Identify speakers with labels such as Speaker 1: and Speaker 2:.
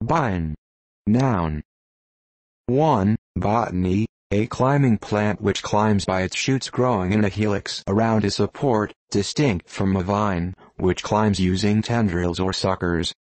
Speaker 1: Bine. Noun. 1. Botany, a climbing plant which climbs by its shoots growing in a helix around a support, distinct from a vine, which climbs using tendrils or suckers.